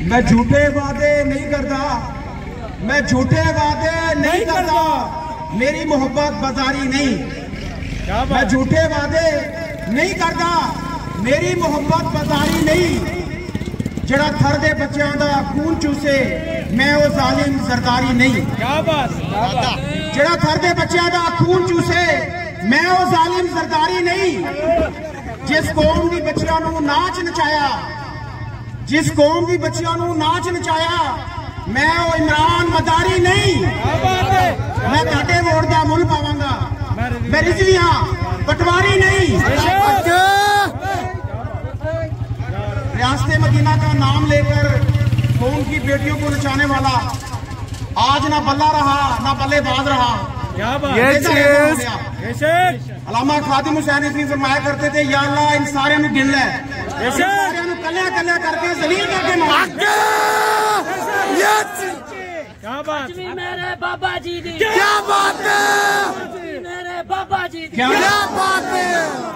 मैं झूठे वादे नहीं करता, मैं झूठे वादे नहीं करता, मेरी मोहब्बत बाजारी नहीं। मैं झूठे वादे नहीं करता, मेरी मोहब्बत बाजारी नहीं। जड़ा थर दे बच्चों का खून चूसे, मैं वो जालिम सरदारी नहीं। जड़ा थर दे बच्चों का खून चूसे, मैं वो जालिम सरदारी नहीं। जिस कौम की बच्चों को नाच नचाया, जिस कौम की बच्चों को नाच नचाया, मैं वो इमरान मदारी नहीं। मैं घाटे वोट का मुल पावांगा, मैं रिजवी हाँ पटवारी नहीं। रियासत मदीना का नाम लेकर कौम की बेटियों को नचाने वाला आज ना बल्ला रहा ना बल्लेबाज रहा। अल्लामा खादिम हुसैन इसलिए फरमाया करते थे, या अल्लाह इन सारे में गिन ले, कल्या कल्या करके जलील करके क्या बात मेरे बाबा जी दी, क्या बात है मेरे बाबा जी दी, क्या बात है।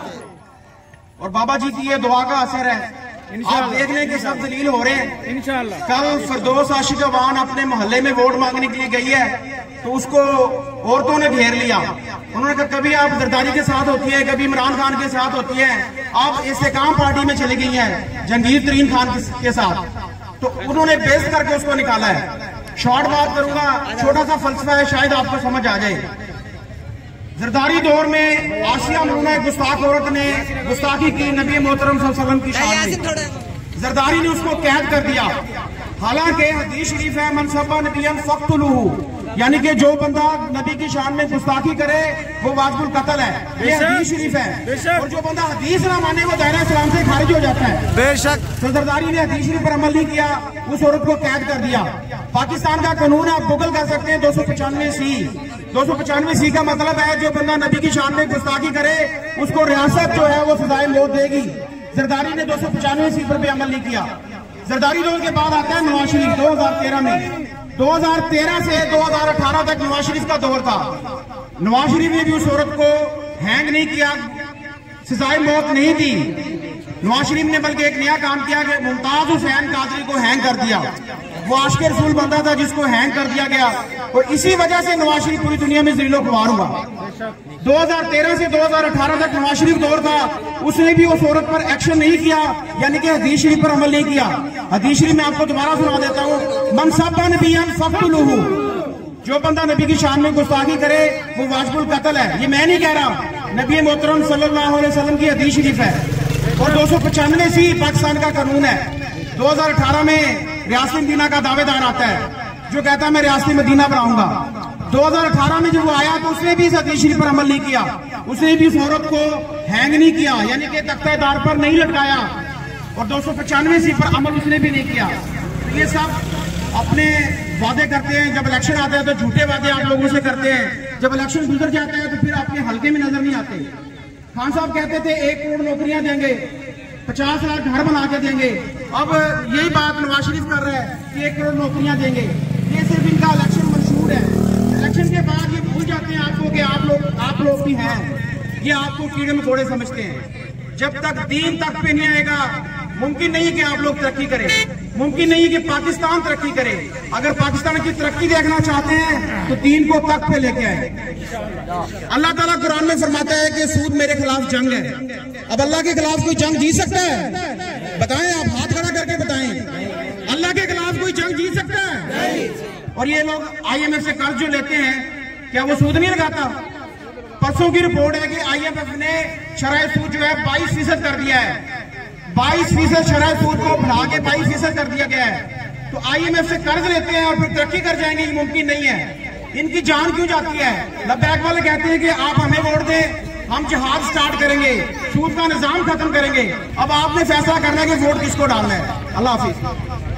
और बाबा जी की ये दुआ का असर है। आप देख लें कि सब दलील हो रहे हैं इंशाअल्लाह। कल फिरदौस आशिक अवान अपने मोहल्ले में वोट मांगने के लिए गई है, तो उसको औरतों ने घेर लिया। उन्होंने कहा कभी आप जरदारी के साथ होती है, कभी इमरान खान के साथ होती है, आप इस्तेकाम पार्टी में चली गई हैं जंगीर तरीन खान के साथ। तो उन्होंने बेइज्जत करके उसको निकाला है। शॉर्ट बात करूंगा, छोटा सा फलसफा है, शायद आपको समझ आ जाए। जरदारी दौर में आसिया मरूना एक गुस्ताख औरत ने गुस्ताखी की नबी मोहतरम सल्लल्लाहु अलैहि वसल्लम की शान में। जरदारी ने उसको कैद कर दिया। हालांकि हदीस शरीफ है, मनसबा नबियन फक्तुलूहु, यानी कि जो बंदा नबी की शान में गुस्ताखी करे वो वाजिबुल कत्ल है। ये हदीस शरीफ है। और जो बंदा हदीस ना माने वो दायरा इस्लाम से खारिज हो जाता है। बेशक। तो जरदारी ने हदीस शरीफ पर अमल नहीं किया, उस औरत को कैद कर दिया। पाकिस्तान का कानून आप गूगल कर सकते हैं, 295C। 295C का मतलब है जो बंदा नबी की शान में गुस्ताखी करे उसको रियासत जो है वो सजाए मौत देगी। जरदारी ने 295C पर भी अमल नहीं किया। जरदारी दौर के बाद आता है नवाज शरीफ 2013 में। 2013 से 2018 तक नवाज शरीफ का दौर था। नवाज शरीफ ने भी उस औरत को हैंग नहीं किया, सजाए मौत नहीं दी। नवाज शरीफ ने बल्कि एक नया काम किया कि मुमताज हुसैन कादरी को हैंग कर दिया। वो आशिक रसूल बंदा था जिसको हैंग कर दिया गया, और इसी वजह से नवाज शरीफ पूरी दुनिया में ज़िल्लो ख्वार हुआ। 2013 से 2018 तक नवाज शरीफ दौर था, उसने भी उस औरत पर एक्शन नहीं किया, यानी कि हदीस शरीफ पर अमल नहीं किया। हदीस शरीफ में आपको दोबारा सुना देता हूँ, मनसबा नबियन फक्तुलूहु, जो बंदा नबी की शान में गुस्ताखी करे वो वाजिबुल कत्ल है। ये मैं नहीं कह रहा, नबी मोहतरम सल्लल्लाहु अलैहि वसल्लम की हदीस शरीफ है। और 295C पाकिस्तान का कानून है। 2018 में रियासत मदीना का दावेदार आता है जो कहता है मैं रियासत मदीना बनाऊंगा। 2018 में जब वो आया तो उसने भी इस हदीस शरीफ पर अमल नहीं किया, उसने भी उस औरत को हैंग नहीं किया, यानी कि तख्तेदार पर नहीं लटकाया, और 295C पर अमल उसने भी नहीं किया। ये सब अपने वादे करते हैं, जब इलेक्शन आते हैं तो झूठे वादे आप लोगों से करते हैं, जब इलेक्शन गुजर जाता है तो फिर आपके हल्के में नजर नहीं आते। खान साहब कहते थे 1 करोड़ नौकरियां देंगे, 50 लाख घर बना के देंगे। अब यही बात नवाज शरीफ कर रहा है कि 1 करोड़ नौकरियां देंगे। ये सिर्फ इनका इलेक्शन मंशूर है। इलेक्शन के बाद ये भूल जाते हैं आपको कि आप लोग भी हैं, ये आपको कीड़े मकोड़े समझते हैं। जब तक दीन तक पे नहीं आएगा मुमकिन नहीं कि आप लोग तरक्की करें, मुमकिन नहीं कि पाकिस्तान तरक्की करे। अगर पाकिस्तान की तरक्की देखना चाहते हैं तो दीन को तक पे लेके आए। अल्लाह ताला कुरान में फरमाता है कि सूद मेरे खिलाफ जंग है। अब अल्लाह के खिलाफ कोई जंग जीत सकता है? बताएं, आप हाथ खड़ा करके बताएं, अल्लाह के खिलाफ कोई जंग जीत सकता है? और ये लोग IMF से कर्ज जो लेते हैं, क्या वो सूद नहीं लगाता? परसों की रिपोर्ट है कि IMF ने शरह सूद जो है 22% कर दिया है। 22% शरह सूद को बढ़ा के 22% कर दिया गया है। तो IMF से कर्ज लेते हैं और फिर तरक्की कर जाएंगे, ये मुमकिन नहीं है। इनकी जान क्यों जाती है? लब्बैक वाले कहते हैं कि आप हमें वोट दें, हम जिहाद स्टार्ट करेंगे, सूद का निजाम खत्म करेंगे। अब आपने फैसला करना है कि वोट किसको डालना है। अल्लाह हाफिज।